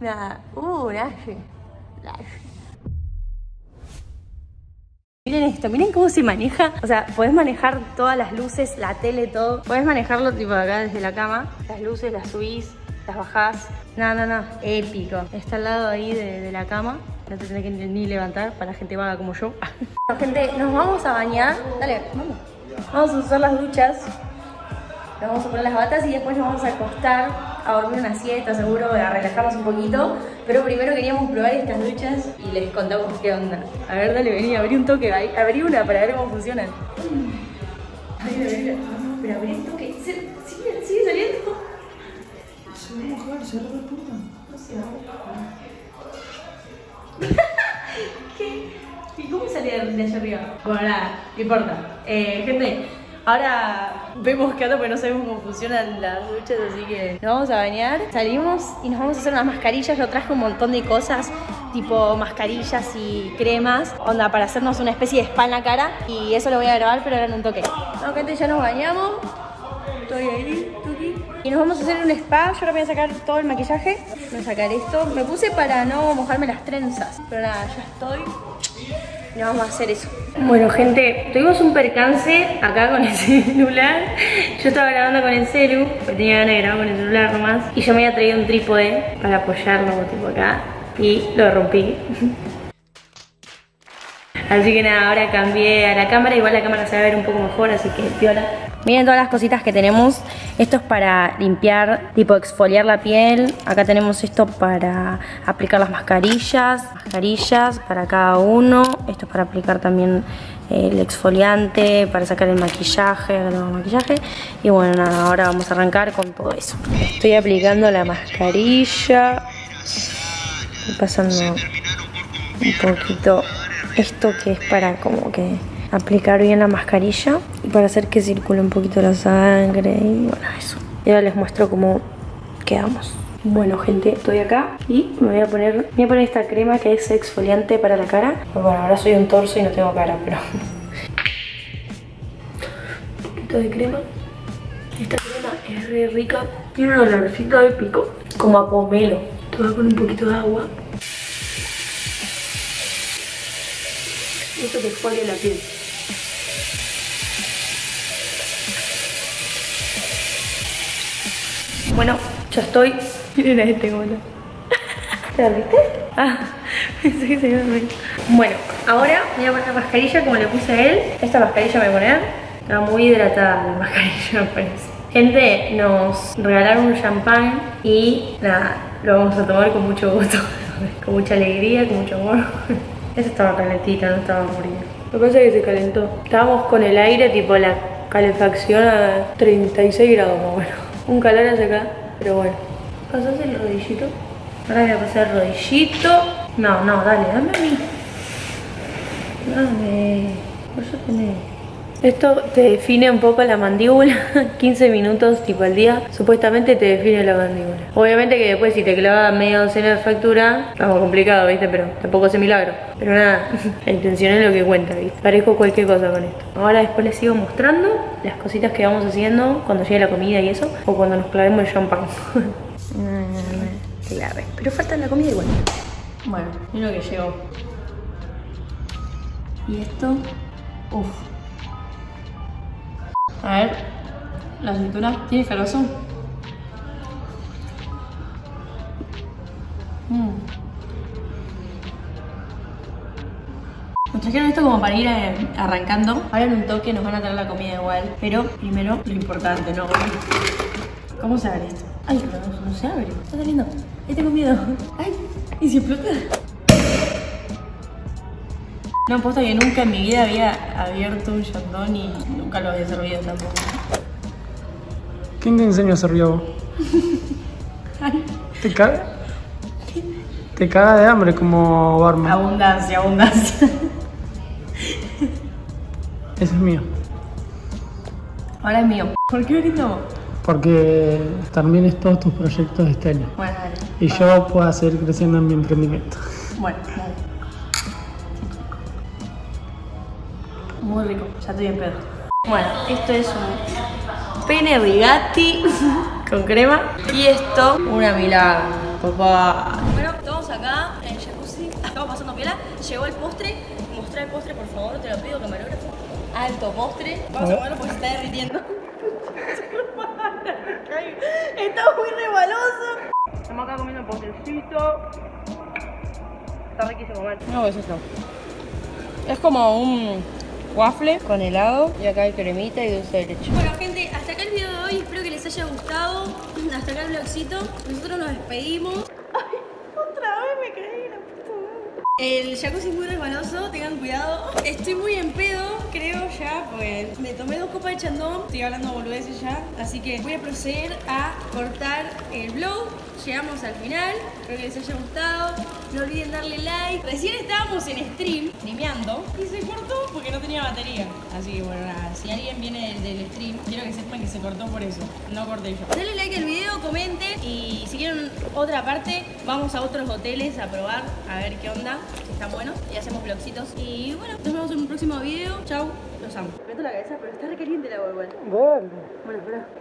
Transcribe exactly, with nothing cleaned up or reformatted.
Nada, uh, Nashi. Nashi. Miren esto, miren cómo se maneja. O sea, podés manejar todas las luces, la tele, todo. Podés manejarlo tipo acá desde la cama. Las luces las subís, las bajás. No, no, no, épico. Está al lado ahí de, de la cama. No te tenés que ni, ni levantar para la gente vaga como yo. Bueno, gente, nos vamos a bañar. Dale, vamos. Vamos a usar las duchas. Nos vamos a poner las batas y después nos vamos a acostar a dormir una siesta, seguro, a relajarnos un poquito. Pero primero queríamos probar estas duchas y les contamos qué onda. A ver, dale, vení, abrí un toque, abrí una para ver cómo funcionan. Abrí, abrí, no, pero abrí un toque. ¿Sigue, sigue saliendo? Se va a mojar, cerra la puerta. No se va a mojar. ¿Qué? ¿Y cómo salía de allá arriba? Bueno, nada, no importa. Eh, gente, ahora vemos que anda porque no sabemos cómo funcionan las duchas, así que nos vamos a bañar. Salimos y nos vamos a hacer unas mascarillas. Yo traje un montón de cosas, tipo mascarillas y cremas, onda para hacernos una especie de spa en la cara. Y eso lo voy a grabar, pero ahora en un toque. No, gente, ya nos bañamos. Estoy ahí, tuki. Y nos vamos a hacer un spa. Yo ahora voy a sacar todo el maquillaje. Voy a sacar esto. Me puse para no mojarme las trenzas, pero nada, ya estoy. Y vamos a hacer eso. Bueno, gente, tuvimos un percance acá con el celular. Yo estaba grabando con el celu, porque tenía ganas de grabar con el celular nomás. Y yo me había traído un trípode para apoyarlo tipo acá. Y lo rompí. Así que nada, ahora cambié a la cámara. Igual la cámara se va a ver un poco mejor, así que piola. Miren todas las cositas que tenemos. Esto es para limpiar, tipo exfoliar la piel. Acá tenemos esto para aplicar las mascarillas. Mascarillas para cada uno. Esto es para aplicar también el exfoliante, para sacar el maquillaje. Acá tenemos maquillaje. Y bueno, nada, ahora vamos a arrancar con todo eso. Estoy aplicando la mascarilla. Estoy pasando un poquito esto que es para como que aplicar bien la mascarilla y para hacer que circule un poquito la sangre y bueno, eso. Y ahora les muestro cómo quedamos. Bueno, gente, estoy acá y me voy a poner me voy a poner esta crema que es exfoliante para la cara. Bueno, ahora soy un torso y no tengo cara, pero un poquito de crema. Esta crema es re rica, tiene un olorcito épico, como a pomelo. Todo con un poquito de agua. Esto te exfolia la piel. Bueno, ya estoy. Miren a este golo. ¿Te dormiste? Ah, pensé que se iba a dormir. Bueno, ahora voy a poner la mascarilla como le puse a él. Esta mascarilla me voy a poner. Está muy hidratada la mascarilla, me parece. Gente, nos regalaron un champán y nada, lo vamos a tomar con mucho gusto. Con mucha alegría, con mucho amor. Esta estaba calentita, no estaba moría. Lo que pasa es que se calentó. Estábamos con el aire, tipo la calefacción a treinta y seis grados más o menos. Un calor hacia acá, pero bueno. ¿Pasás el rodillito? Ahora voy a pasar el rodillito. No, no, dale, dame a mí. Dame. Por eso tenés. Esto te define un poco la mandíbula. quince minutos tipo al día. Supuestamente te define la mandíbula. Obviamente que después si te clavas media docena de factura, estamos complicado, ¿viste? Pero tampoco hace milagro. Pero nada, la intención es lo que cuenta, ¿viste? Parezco cualquier cosa con esto. Ahora después les sigo mostrando las cositas que vamos haciendo cuando llegue la comida y eso. O cuando nos clavemos el champán. Clave. Pero falta la comida igual. Bueno, mira lo que llegó. Y esto, uff. A ver, la aceituna tiene calosón. Mm. Nos trajeron esto como para ir eh, arrancando. Ahora en un toque nos van a traer la comida igual. Pero primero lo importante, ¿no? ¿Cómo se abre esto? Ay, no, no se abre. Está saliendo. Ahí tengo miedo. Ay, ¿y si explota? No, posta que nunca en mi vida había abierto un chandon y nunca lo había servido tampoco. ¿Quién te enseñó a servir a vos? ¿Te caga? Te caga de hambre como barman. Abundancia, abundancia. Ese es mío. Ahora es mío. ¿Por qué ahorita? Porque termines todos tus proyectos este año. Bueno, dale. Y bueno, yo pueda seguir creciendo en mi emprendimiento. Bueno, dale. Muy rico, ya estoy en pedo. Bueno, esto es un pene rigatti con crema. Y esto, una milagro. papá. Bueno, estamos acá en el jacuzzi, estamos pasando piola. Llegó el postre. Mostrá el postre, por favor, te lo pido, camarógrafo. Alto postre. Vamos a comerlo porque se está derritiendo. Está muy rebaloso. Estamos acá comiendo el postrecito. Está riquísimo, man. No, ¿qué es esto? Es como un waffle con helado y acá hay cremita y dulce de leche. Bueno, gente, hasta acá el video de hoy. Espero que les haya gustado. Hasta acá el vlogcito. Nosotros nos despedimos. Ay, otra vez me caí la puta madre. El jacuzzi es muy resbaloso, tengan cuidado. Estoy muy en pedo, creo ya, pues me tomé dos copas de chandón. Estoy hablando boludeces ya. Así que voy a proceder a cortar el vlog. Llegamos al final, espero que les haya gustado. No olviden darle like. Recién estábamos en stream, streameando, y se cortó porque no tenía batería. Así que bueno, nada, si alguien viene del, del stream, quiero que sepan que se cortó por eso. No corté yo. Denle like al video, comenten, y si quieren otra parte, vamos a otros hoteles a probar, a ver qué onda, si están buenos, y hacemos vlogcitos. Y bueno, nos vemos en un próximo video. Chau, los amo. Me meto la cabeza, pero está re caliente el agua igual. Bueno. Bueno, espera.